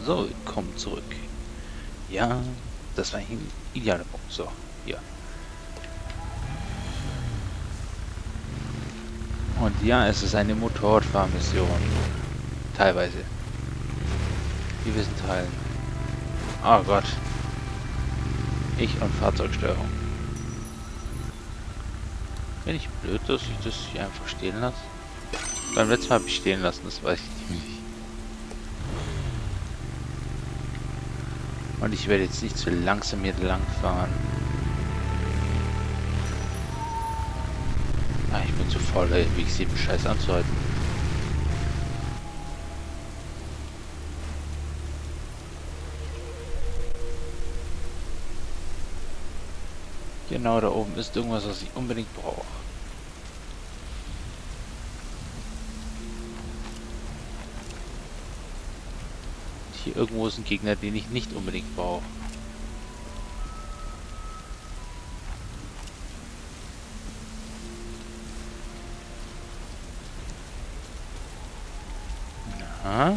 So, willkommen zurück. Ja, das war ein idealer Punkt. So, ja. Und ja, es ist eine Motorradfahrmission. Teilweise. Gewissen Teilen. Oh Gott. Ich und Fahrzeugsteuerung. Bin ich blöd, dass ich das hier einfach stehen lasse? Beim letzten Mal habe ich stehen lassen, das weiß ich nicht. Und ich werde jetzt nicht zu langsam hier lang fahren. Ah, ich bin zu voll, wie ich 7 Scheiß anzuhalten. Genau, da oben ist irgendwas, was ich unbedingt brauche. Hier irgendwo ist ein Gegner, den ich nicht unbedingt brauche. Aha.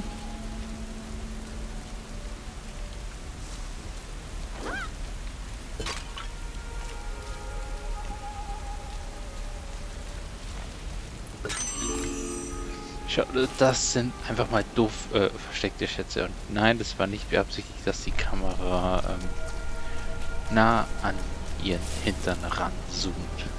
Schau, das sind einfach mal doof versteckte Schätze. Und nein, das war nicht beabsichtigt, dass die Kamera nah an ihren Hintern ranzoomt.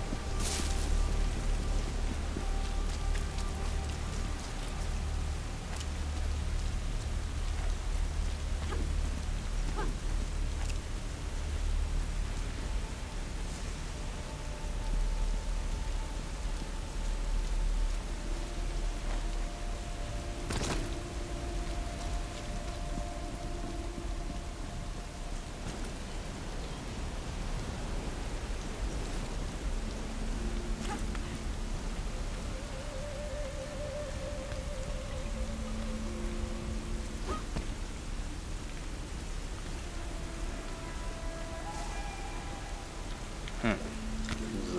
So.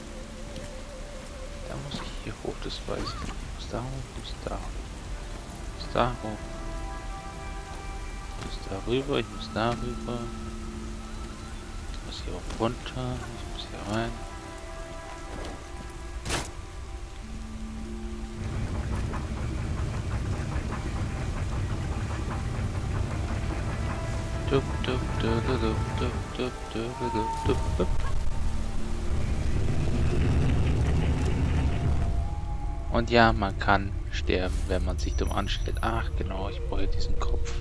Da muss ich hier hoch, das weiß ich nicht. Ich muss da hoch, ich muss da hoch. Ich muss da hoch. Ich muss da rüber, ich muss da rüber. Ich muss hier auch runter, ich muss hier rein. Dup, dup, dup, dup, dup, dup, dup, dup, dup, dup. Und ja, man kann sterben, wenn man sich dumm anstellt. Ach genau, ich brauche diesen Kopf.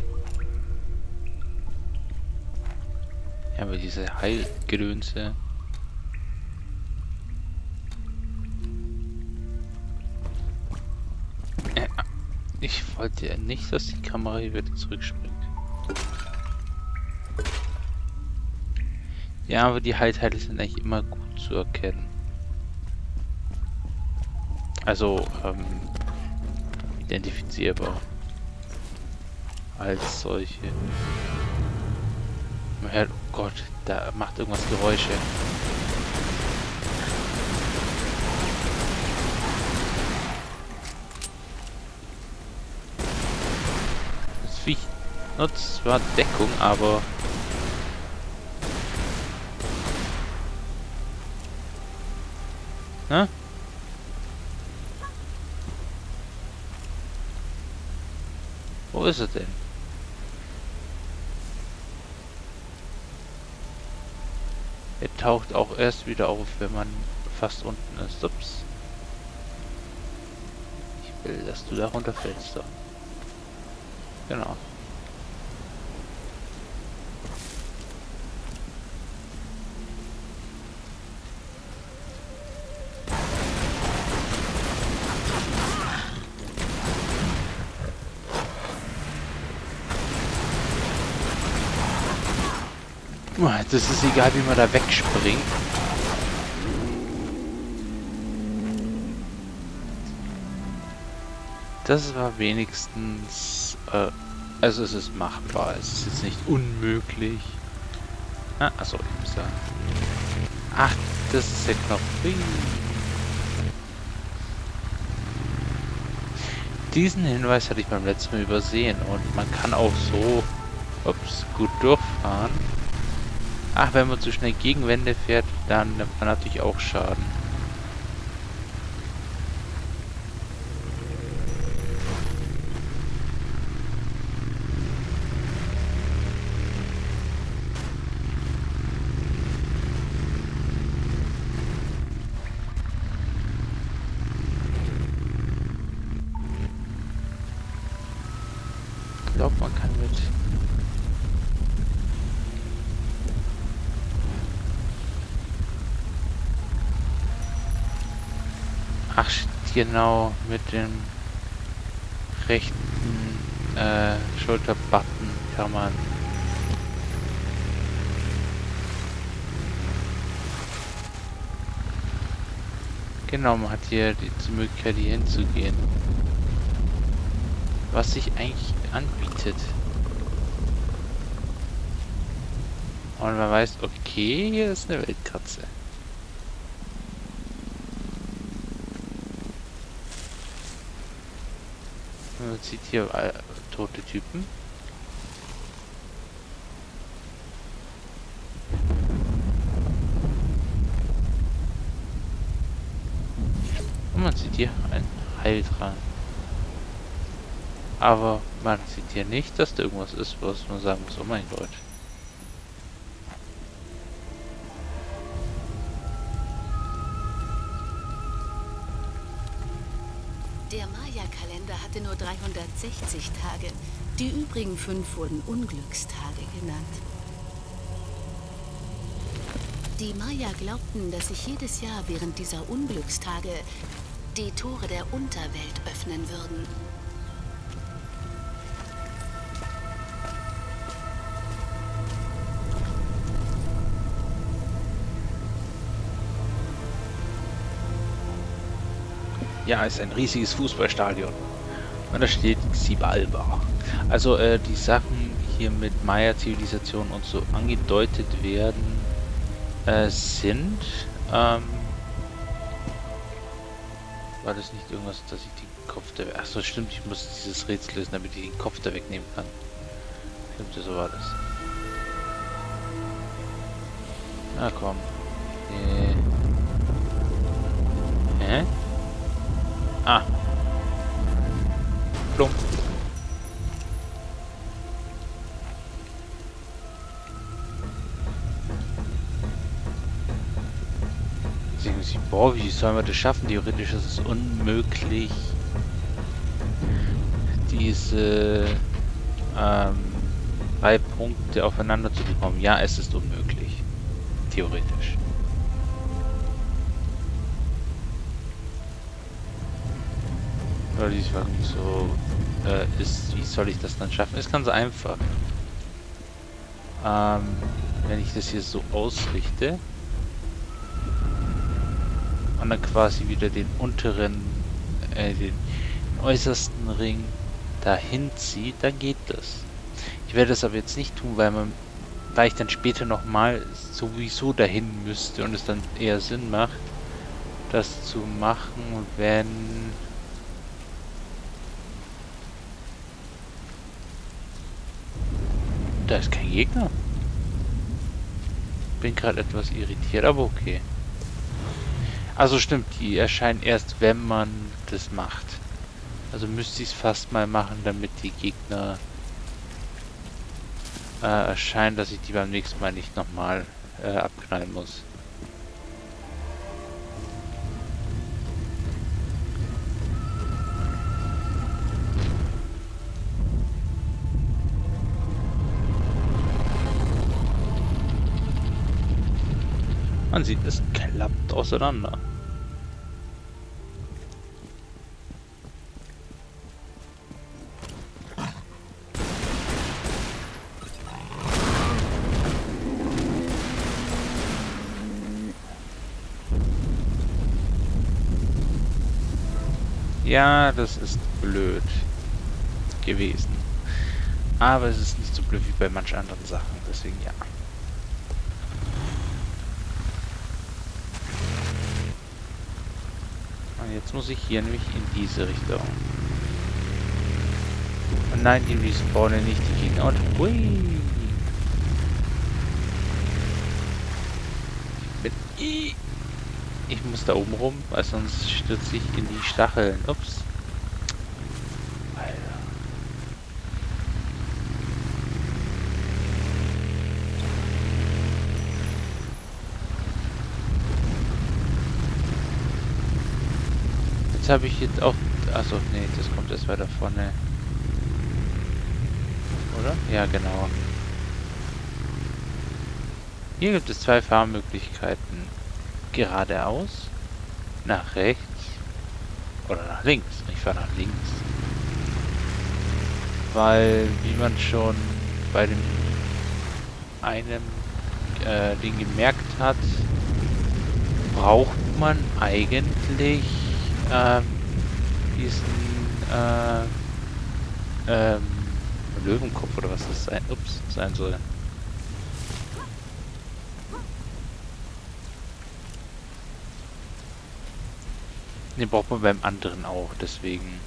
Ja, aber diese Heilgedönse. Ich wollte ja nicht, dass die Kamera hier wieder zurückspringt. Ja, aber die Heilteile sind eigentlich immer gut zu erkennen. Also, identifizierbar. Als solche. Man hört, oh Gott, da macht irgendwas Geräusche. Das Viech nutzt zwar Deckung, aber... Ne? Wo ist er denn? Er taucht auch erst wieder auf, wenn man fast unten ist. Ups. Ich will, dass du da runterfällst. So. Genau. Das ist egal, wie man da wegspringt. Das war wenigstens... also es ist machbar. Es ist jetzt nicht unmöglich. Ah, achso, ich muss da... Ach, das ist der Knopf. Diesen Hinweis hatte ich beim letzten Mal übersehen und man kann auch so, ups, gut durchfahren. Ach, wenn man zu schnell gegen Wände fährt, dann nimmt man natürlich auch Schaden. Ich glaube, man kann mit... Ach, genau, mit dem rechten Schulterbutton kann man... Genau, man hat hier die Möglichkeit, hier hinzugehen. Was sich eigentlich anbietet. Und man weiß, okay, hier ist eine Wildkatze. Man sieht hier tote Typen. Und man sieht hier ein Heiltrank. Aber man sieht hier nicht, dass da irgendwas ist, was man sagen muss, oh mein Gott. Der Maya-Kalender hatte nur 360 Tage. Die übrigen 5 wurden Unglückstage genannt. Die Maya glaubten, dass sich jedes Jahr während dieser Unglückstage die Tore der Unterwelt öffnen würden. Ja, es ist ein riesiges Fußballstadion. Und da steht Xibalba. Also die Sachen hier mit Maya-Zivilisation und so angedeutet werden, sind, war das nicht irgendwas, dass ich den Kopf da... Achso, stimmt, ich muss dieses Rätsel lösen, damit ich den Kopf da wegnehmen kann. Stimmt, so war das. Na komm. Hä? Ah. Plump. Boah, wie sollen wir das schaffen? Theoretisch ist es unmöglich, diese 3 Punkte aufeinander zu bekommen. Ja, es ist unmöglich. Theoretisch. Weil die Frage so ist, wie soll ich das dann schaffen? Ist ganz einfach. Wenn ich das hier so ausrichte und dann quasi wieder den unteren, den äußersten Ring dahin zieht, dann geht das. Ich werde das aber jetzt nicht tun, weil ich dann später nochmal sowieso dahin müsste und es dann eher Sinn macht, das zu machen, wenn... Da ist kein Gegner. Bin gerade etwas irritiert, aber okay. Also stimmt, die erscheinen erst, wenn man das macht. Also müsste ich es fast mal machen, damit die Gegner erscheinen, dass ich die beim nächsten Mal nicht nochmal abknallen muss. Man sieht, es klappt auseinander. Ja, das ist blöd gewesen. Aber es ist nicht so blöd wie bei manchen anderen Sachen, deswegen ja. Und jetzt muss ich hier nämlich in diese Richtung. Und nein, die respawnen nicht die Gegner. Und hui! Ich muss da oben rum, weil sonst stürze ich in die Stacheln. Ups. Alter. Jetzt habe ich jetzt auch... Achso, nee, das kommt erst weiter vorne. Oder? Ja, genau. Hier gibt es zwei Fahrmöglichkeiten. Geradeaus, nach rechts oder nach links. Ich fahre nach links. Weil, wie man schon bei dem einem Ding gemerkt hat, braucht man eigentlich diesen Löwenkopf oder was das sein soll. Den braucht man beim anderen auch, deswegen.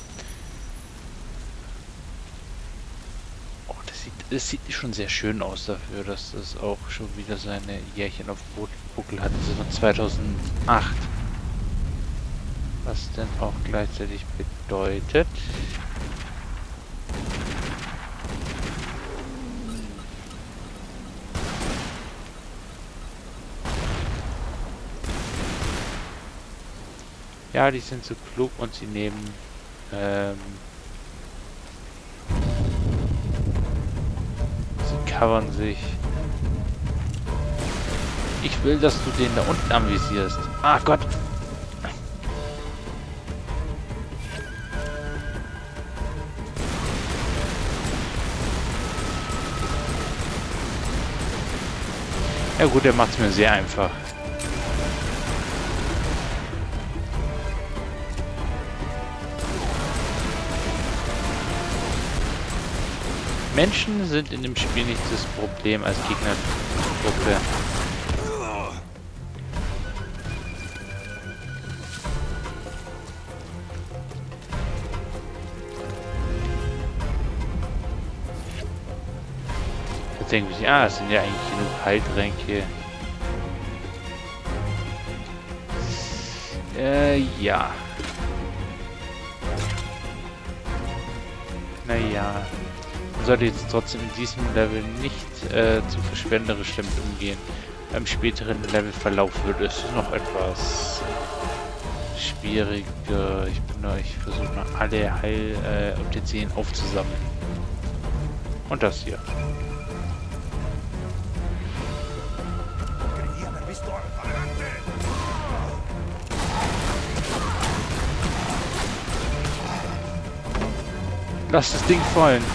Oh, das sieht schon sehr schön aus dafür, dass das auch schon wieder seine Jährchen auf Buckel hat. Das ist von 2008. Was denn auch gleichzeitig bedeutet. Ja, die sind so klug und sie nehmen sie covern sich. Ich will, dass du den da unten anvisierst. Ah Gott! Ja gut, der macht es mir sehr einfach. Menschen sind in dem Spiel nicht das Problem als Gegnergruppe. Jetzt denken wir sich, es sind ja eigentlich genug Heiltränke. Ja. Naja. Man sollte jetzt trotzdem in diesem Level nicht zu verschwenderisch damit umgehen. Beim späteren Levelverlauf wird es noch etwas schwieriger. Ich versuche mal alle Heil-Utensilien aufzusammeln. Und das hier. Lass das Ding fallen.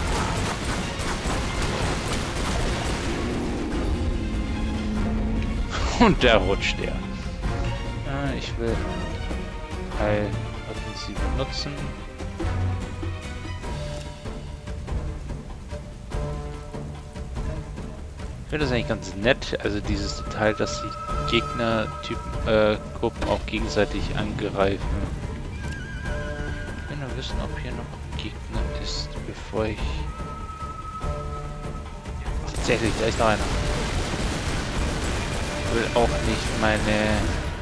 Und da rutscht er. Ich will Heil-Offensive benutzen. Ich finde das eigentlich ganz nett, also dieses Detail, dass die Gegner-Gruppen auch gegenseitig angreifen. Ich will nur wissen, ob hier noch ein Gegner ist, bevor ich... Tatsächlich, da ist noch einer. Ich will auch nicht meine...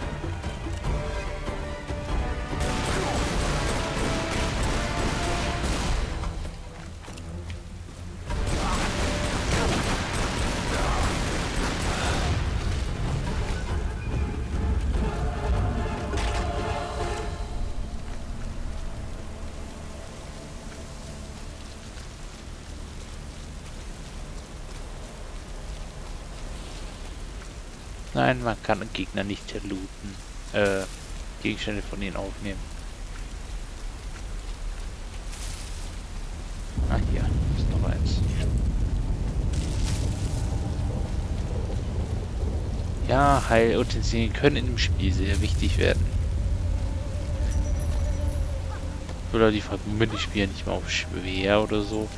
Nein, man kann einen Gegner nicht looten. Gegenstände von ihnen aufnehmen. Ah, hier ist noch eins. Ja, Heilutensilien können in dem Spiel sehr wichtig werden. Oder die fragen, bin ich spiele nicht mal auf schwer oder so.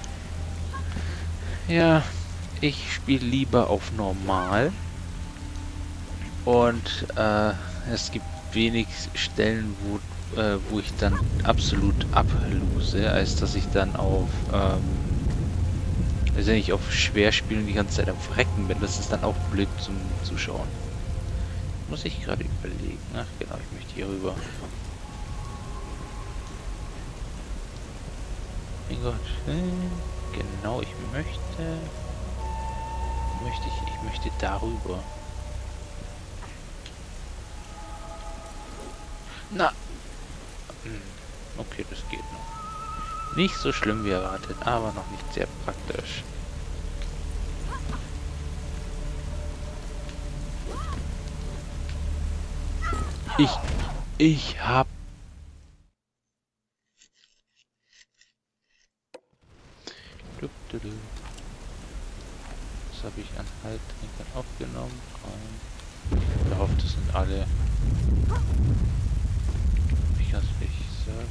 Ja, ich spiele lieber auf normal. Und es gibt wenig Stellen, wo wo ich dann absolut ablose, als dass ich dann auf, also wenn ich auf schwer spielen die ganze Zeit am Verrecken bin, das ist dann auch blöd zum Zuschauen. Muss ich gerade überlegen. Ach genau, ich möchte hier rüber. Mein Gott. Genau, ich möchte darüber. Na. Okay, das geht noch. Nicht so schlimm wie erwartet, aber noch nicht sehr praktisch. Ich hab... Das habe ich an Halttrinkern aufgenommen. Ich hoffe, das sind alle. Ich kann es nicht sagen.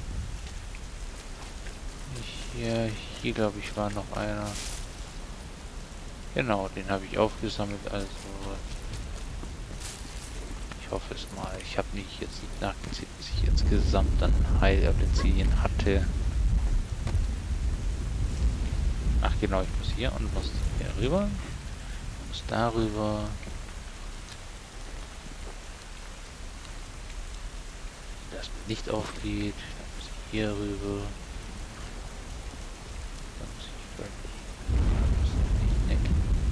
Hier glaube ich war noch einer. Genau, den habe ich aufgesammelt, also ich hoffe es mal. Ich habe nicht jetzt nicht nachgezählt, was ich insgesamt an Heilutensilien hatte. Ach genau, ich muss hier und muss hier rüber. Muss darüber. Das nicht aufgeht. Dann muss ich hier rüber. Dann muss ich nicht.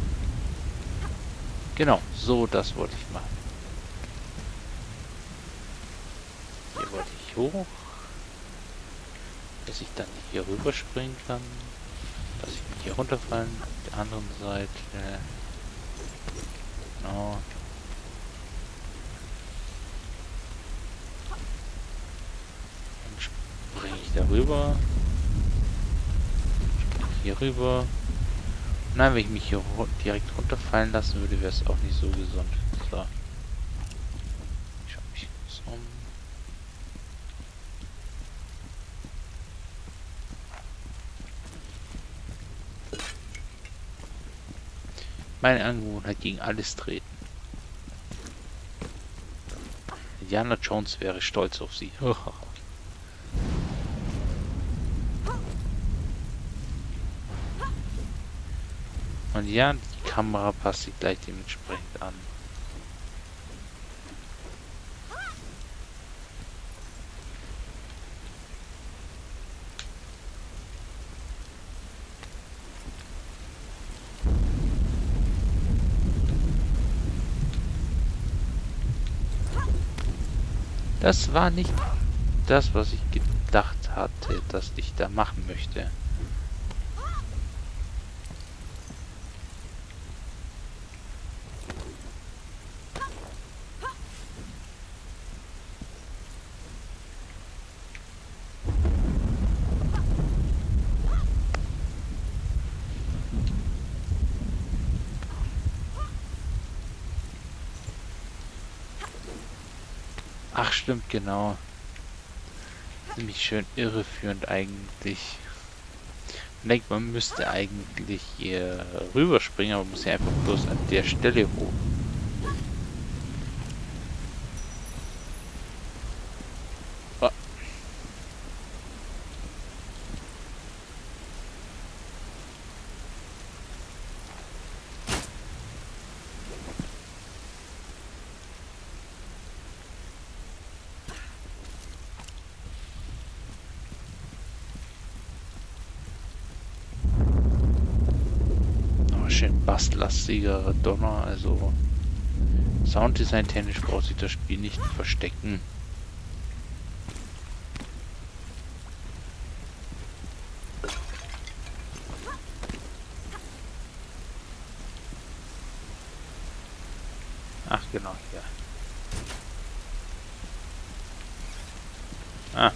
Genau, so das wollte ich machen. Hier wollte ich hoch. Dass ich dann hier rüber springen kann. Dass ich nicht hier runterfallen auf der anderen Seite. Genau. Dann springe ich darüber. Hier rüber. Nein, wenn ich mich hier direkt runterfallen lassen würde, wäre es auch nicht so gesund. So. Ich schaue mich kurz um. Meine Angewohnheit gegen alles treten. Indiana Jones wäre stolz auf sie. Und ja, die Kamera passt sich gleich dementsprechend an. Das war nicht das, was ich gedacht hatte, dass ich da machen möchte. Ach stimmt, genau. Ziemlich schön irreführend eigentlich. Ich denke, man müsste eigentlich hier rüberspringen, aber muss ja einfach bloß an der Stelle hoch. Oh. Schön basslastiger Donner, also Sounddesign technisch braucht sich das Spiel nicht verstecken. Ach genau, hier. Ah.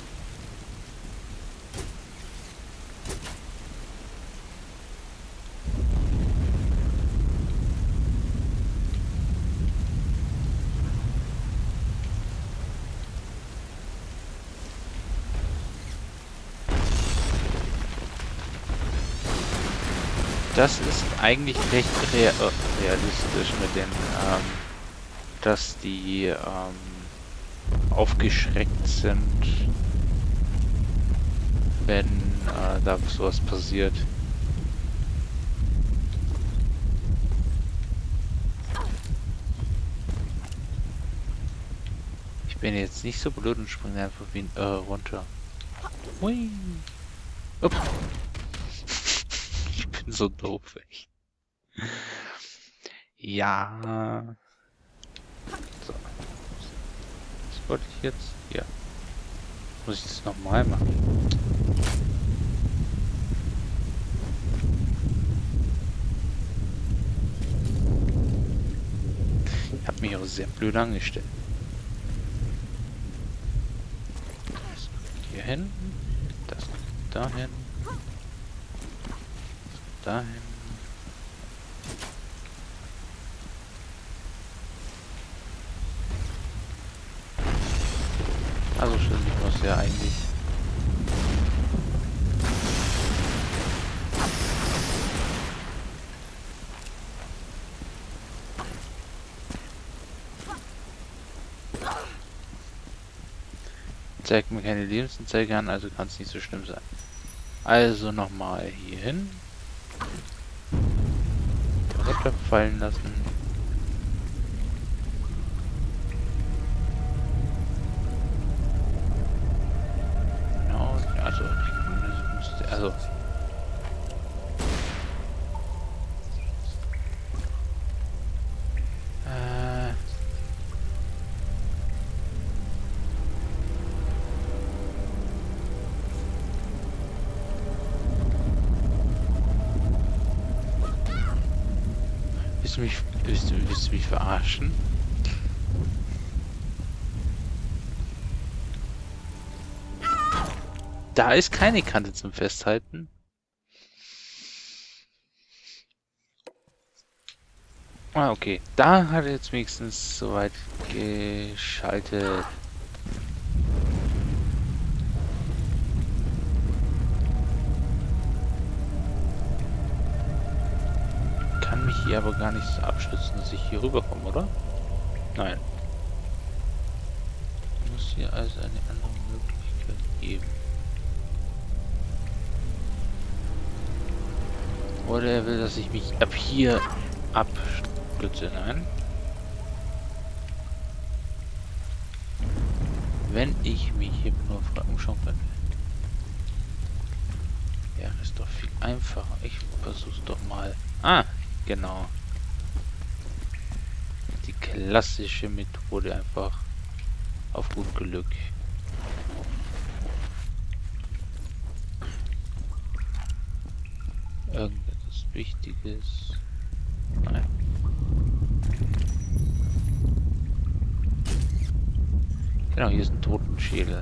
Das ist eigentlich recht realistisch mit den, dass die aufgeschreckt sind, wenn da sowas passiert. Ich bin jetzt nicht so blöd und springe einfach wie ein Irre runter. Hui. Upp. Ich bin so doof, echt. Ja. So. Was wollte ich jetzt? Ja. Muss ich das nochmal machen? Ich habe mich auch sehr blöd angestellt. Das kommt hier hin. Das kommt dahin. Das kommt dahin. Also schön, ich muss ja eigentlich. Zeigt mir keine Lebensanzeige an, also kann es nicht so schlimm sein. Also nochmal hier hin. Runterfallen lassen. Genau, also. Willst du mich verarschen? Da ist keine Kante zum Festhalten. Ah, okay. Da hat er jetzt wenigstens soweit geschaltet. Kann mich hier aber gar nicht so abstützen, dass ich hier rüberkomme, oder? Nein. Muss hier also eine andere Möglichkeit geben. Oder er will, dass ich mich ab hier abstütze. Nein. Wenn ich mich hier nur frei umschauen könnte. Ja, ist doch viel einfacher. Ich versuch's doch mal. Ah, genau. Die klassische Methode einfach auf gut Glück. Irgendetwas Wichtiges. Nein. Genau, hier ist ein Totenschädel.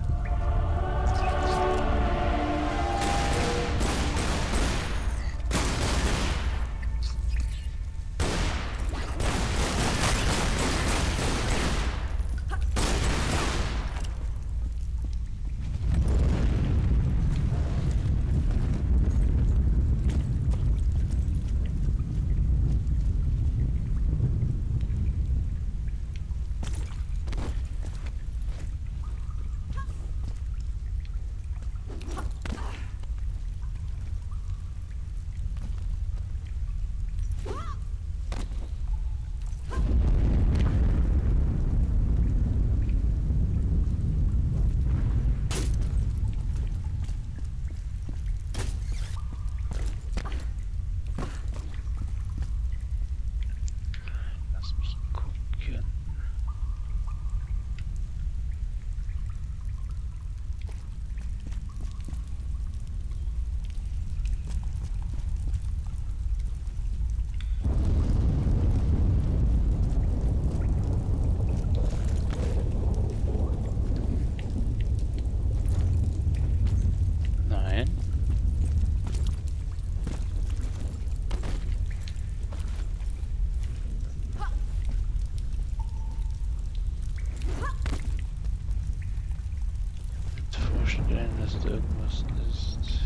Dass da irgendwas ist.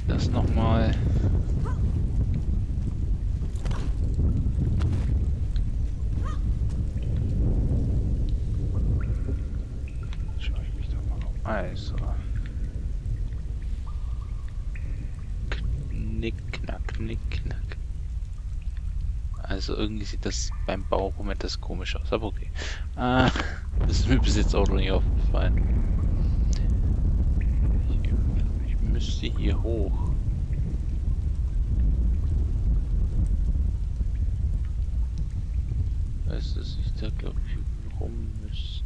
Das nochmal. Schaue ich mich doch mal um. Also. Knick, knack, knick, knack. Also irgendwie sieht das beim Bau rum etwas komisch aus, aber okay. Das ist mir bis jetzt auch noch nicht aufgefallen. Ich müsste hier hoch. Weißt du, dass ich da glaube ich rum müsste.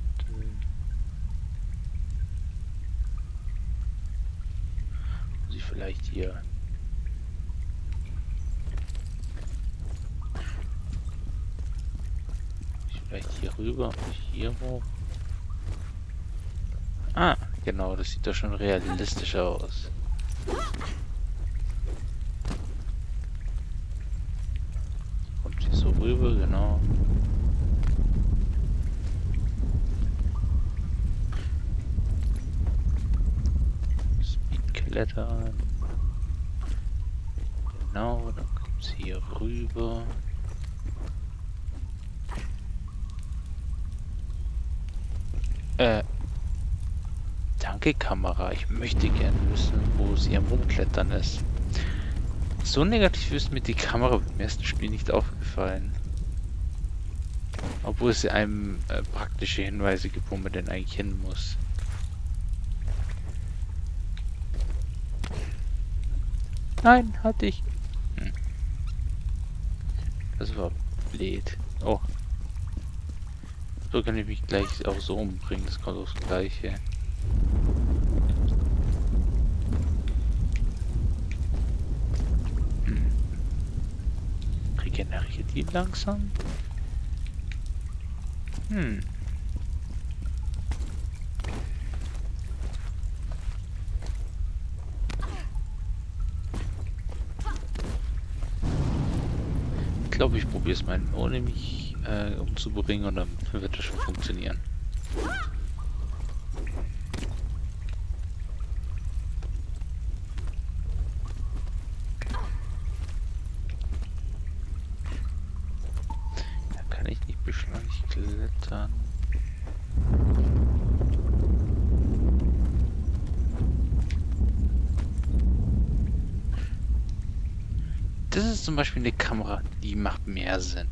Muss ich vielleicht hier. Vielleicht hier rüber und hier hoch. Ah, genau, das sieht doch schon realistischer aus. Kommt hier so rüber, genau. Speed klettern. Genau, dann kommt sie hier rüber. Danke Kamera, ich möchte gerne wissen, wo sie am Rumklettern ist. So negativ ist mir die Kamera beim ersten Spiel nicht aufgefallen. Obwohl sie einem praktische Hinweise gibt, wo man denn eigentlich hin muss. Nein, hatte ich. Das war blöd. Oh. So kann ich mich gleich auch so umbringen, das kommt aufs Gleiche. Regeneriert die langsam? Ich glaube, ich probiere es mal ohne mich umzubringen und dann wird das schon funktionieren. Da kann ich nicht beschleunigt klettern. Das ist zum Beispiel eine Kamera, die macht mehr Sinn.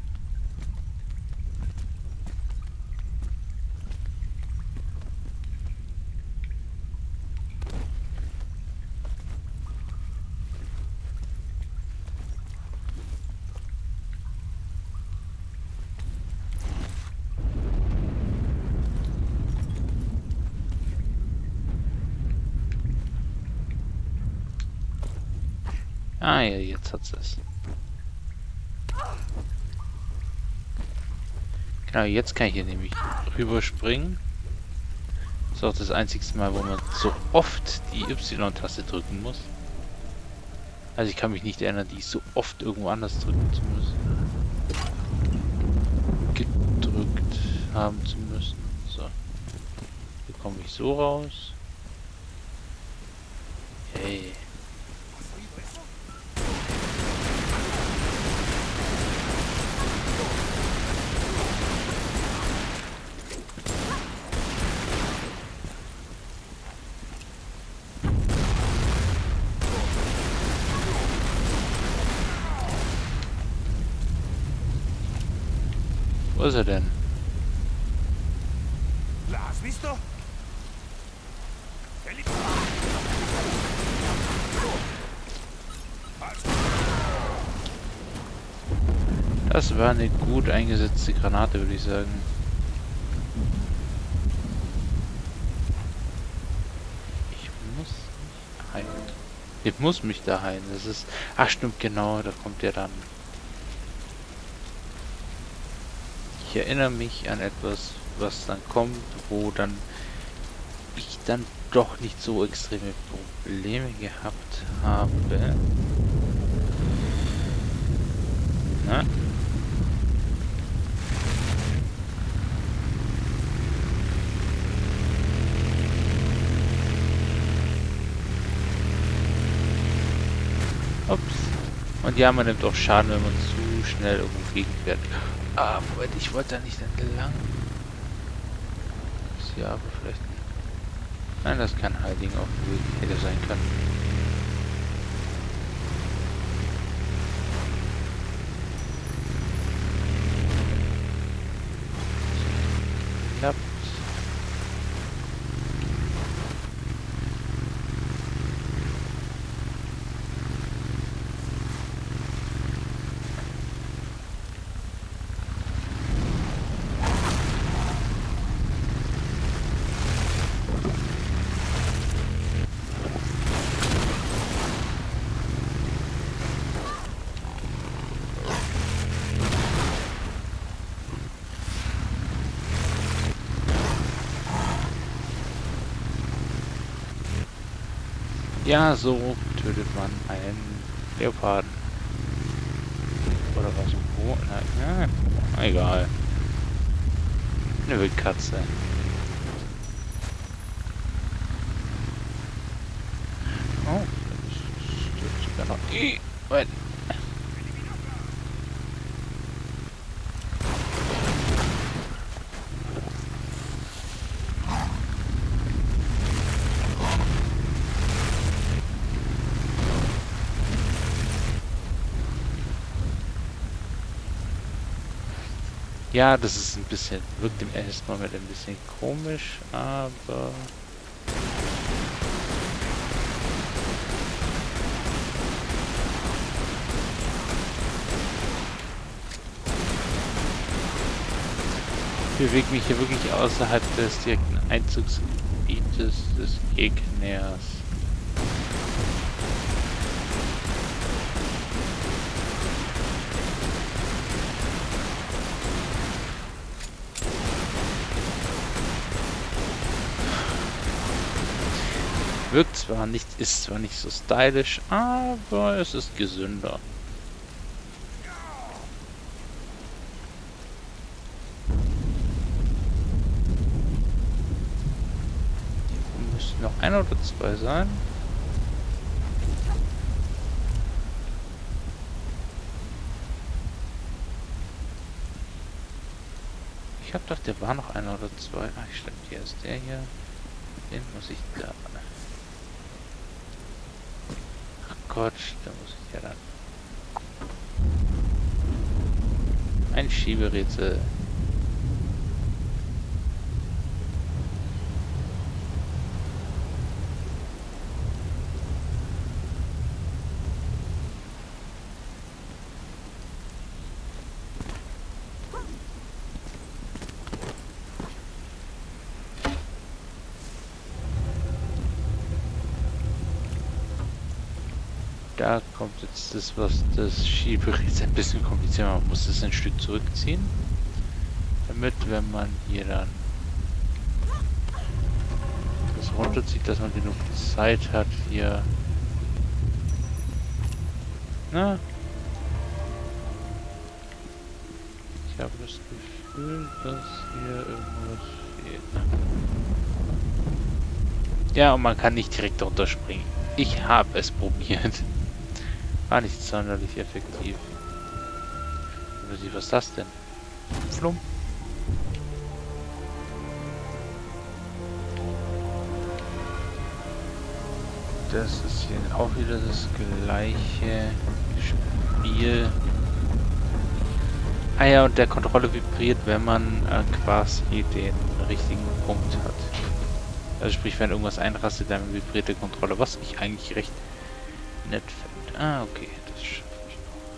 Ah ja, jetzt hat es. Genau, jetzt kann ich hier nämlich rüberspringen. Das ist auch das einzige Mal, wo man so oft die Y-Taste drücken muss. Also ich kann mich nicht erinnern, die so oft irgendwo anders drücken zu müssen. Gedrückt haben zu müssen. So. Hier komme ich so raus. Hey. Wo ist er denn? ¿La has visto? Das war eine gut eingesetzte Granate, würde ich sagen. Ich muss mich heilen. Ich muss mich da heilen. Das ist... Ach stimmt, genau. Da kommt ja dann... Ich erinnere mich an etwas, was dann kommt, wo dann ich dann doch nicht so extreme Probleme gehabt habe. Na? Ups. Und ja, man nimmt auch Schaden, wenn man zu schnell irgendwo gegenfährt. Ah, Moment, ich wollte da nicht entlang. Ist ja aber vielleicht... Nein, das kann Hiding auf dem Weg hätte sein können. Klappt. Ja, so tötet man einen Leoparden. Oder was? Wo? Nein, ja, egal. Eine Wildkatze. Oh, das sogar noch. Wait. Ja, das ist ein bisschen, wirkt im ersten Moment ein bisschen komisch, aber... Ich bewege mich hier wirklich außerhalb des direkten Einzugsgebietes des Gegners. Wirkt zwar nicht, ist zwar nicht so stylisch, aber es ist gesünder. Müssten noch ein oder zwei sein. Ich hab gedacht, der war noch einer oder zwei. Ach, stimmt, hier ist der hier. Den muss ich da. Ach Gott, da muss ich ja dann. Ein Schieberätsel. Da kommt jetzt das, was das Schieberätsel ein bisschen kompliziert macht. Man muss es ein Stück zurückziehen, damit, wenn man hier dann das runterzieht, dass man genug Zeit hat, hier... Na? Ich habe das Gefühl, dass hier irgendwas fehlt. Ja, und man kann nicht direkt runterspringen. Ich habe es probiert. War nicht sonderlich effektiv. Was ist das denn? Flumm. Das ist hier auch wieder das gleiche Spiel. Ah ja, und der Controller vibriert, wenn man quasi den richtigen Punkt hat. Also sprich, wenn irgendwas einrastet, dann vibriert der Controller, was ich eigentlich recht nett finde. Ah, okay, das schaffe ich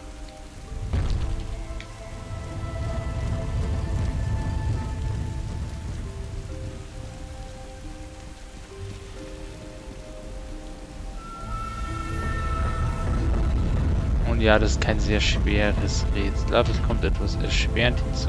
noch. Und ja, das ist kein sehr schweres Rätsel, aber es kommt etwas erschwerend hinzu.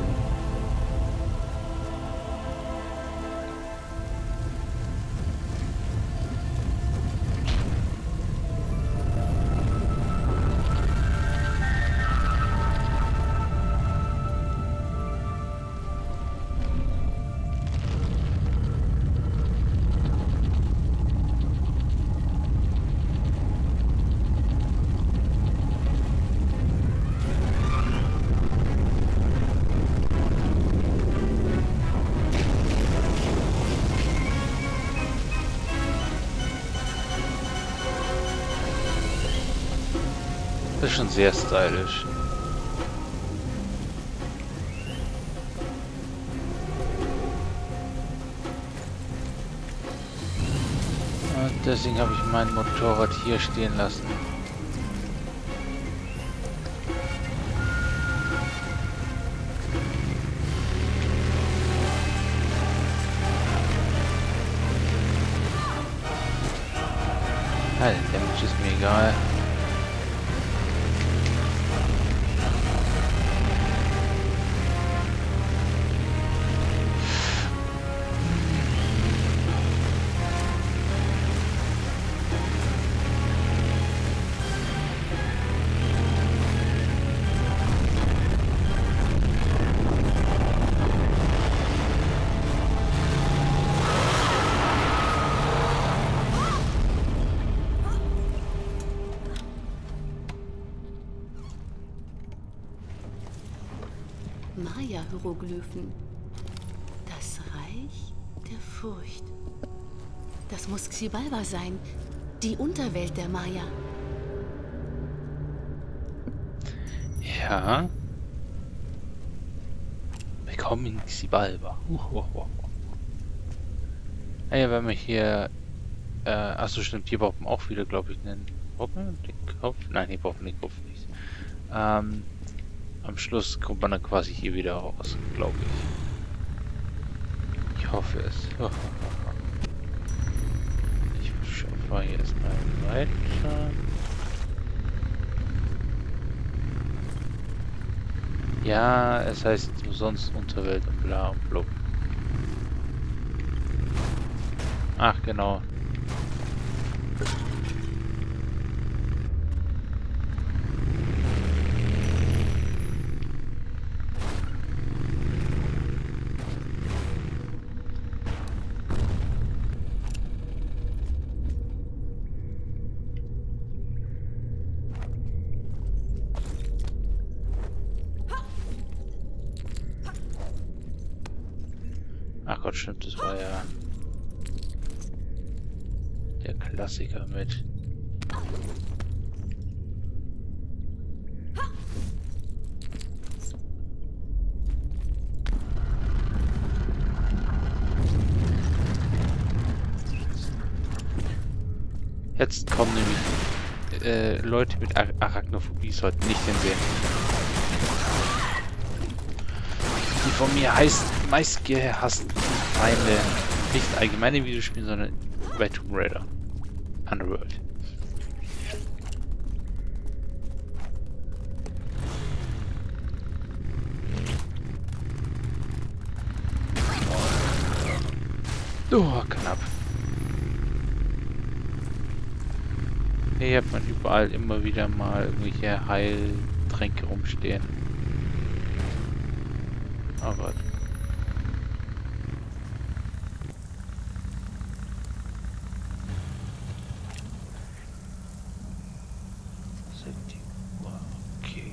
Das ist schon sehr stylisch. Und deswegen habe ich mein Motorrad hier stehen lassen. Ja, der Damage ist mir egal. Maya-Hieroglyphen. Das Reich der Furcht. Das muss Xibalba sein. Die Unterwelt der Maya. Ja. Willkommen in Xibalba. Ja, wenn wir hier... achso, stimmt, hier brauchen wir auch wieder, glaube ich, einen... Brauchen wir den Kopf? Nein, hier brauchen wir den Kopf nicht. Am Schluss kommt man dann quasi hier wieder raus, glaube ich. Ich hoffe es. Ich fahre hier erstmal weiter. Ja, es heißt umsonst Unterwelt und bla und blub. Ach, genau. Ach Gott, stimmt, das war ja der Klassiker mit. Jetzt kommen nämlich Leute mit Arachnophobie sollten nicht hinsehen. Die von mir meist gehassten Feinde, nicht allgemein in Videospielen, sondern bei Tomb Raider. Underworld. Oh, knapp. Hier hat man überall immer wieder mal irgendwelche Heiltränke rumstehen. Oh Gott. Okay.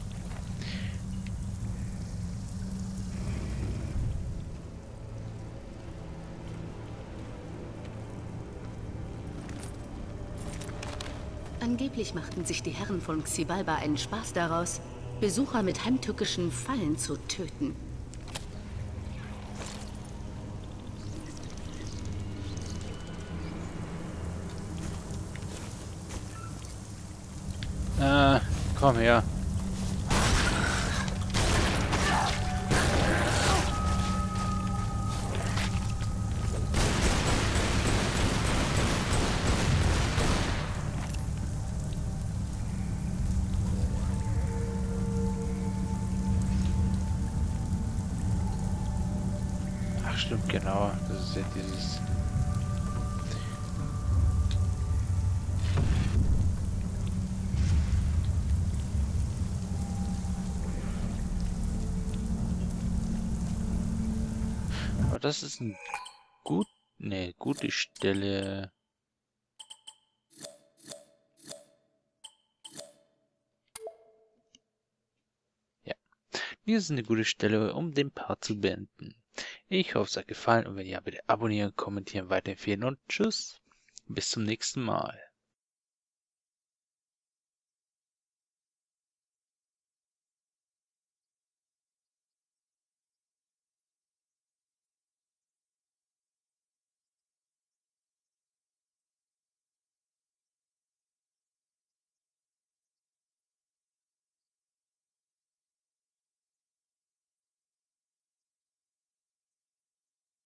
Angeblich machten sich die Herren von Xibalba einen Spaß daraus, Besucher mit heimtückischen Fallen zu töten. Komm her. Ach, stimmt, genau. Das ist ja dieses... Aber das ist ein gute Stelle. Ja, hier ist eine gute Stelle, um den Part zu beenden. Ich hoffe, es hat gefallen und wenn ja, bitte abonnieren, kommentieren, weiterempfehlen und tschüss. Bis zum nächsten Mal.